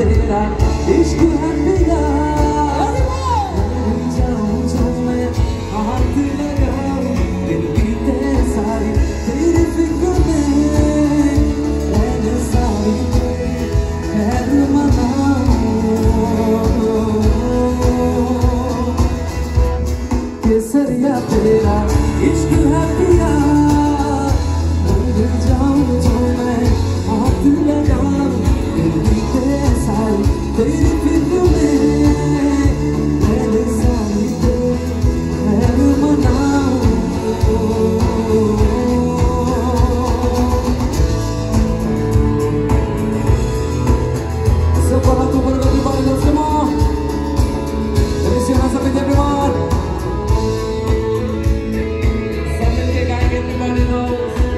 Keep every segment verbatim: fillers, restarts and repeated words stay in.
तेरा इश्क है पिया जाऊं जो मैं हाथ लगाऊं दिल बीते सारी तेरी फिक्र में रहने सारी तेरी खैर मनाऊं केसरिया तेरा इश्क है पिया जाऊं जो मैं हाथ लगाऊं दिल बीते सारी तेरी फिक्र में रहने सारी तेरी खैर मनाऊं So for to for everybody, let's come on. Let me see you with everyone. Something के गाएंगे everybody knows.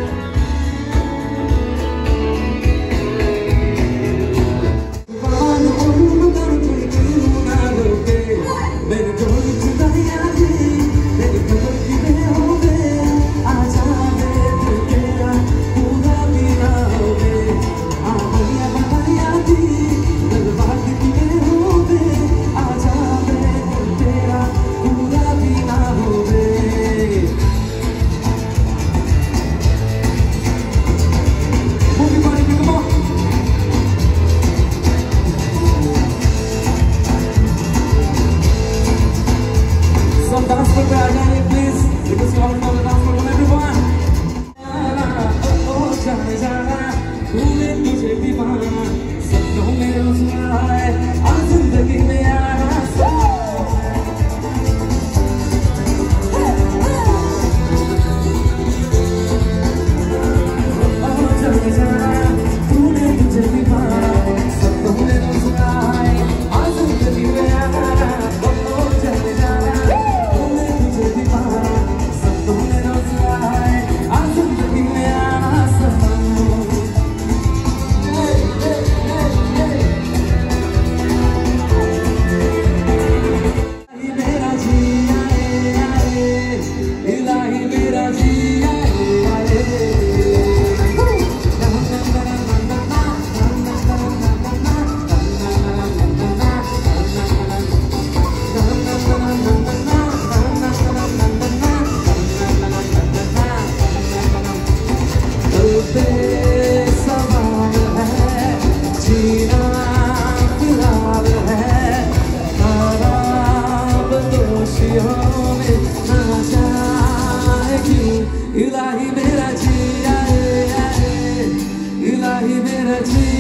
Some dance for me, please. Because you all know the dance for everyone. Oh, जाने जाना, तूने मुझे दीवाना, सपनों में रोज आए, आज जिंदगी में आना। Oh, जाने जाना, तूने मुझे दीवाना, सपनों में रोज आए, आज जिंदगी में आना। Oh, जाने जाना. इलाही मेरा जिया, इलाही मेरा जिया।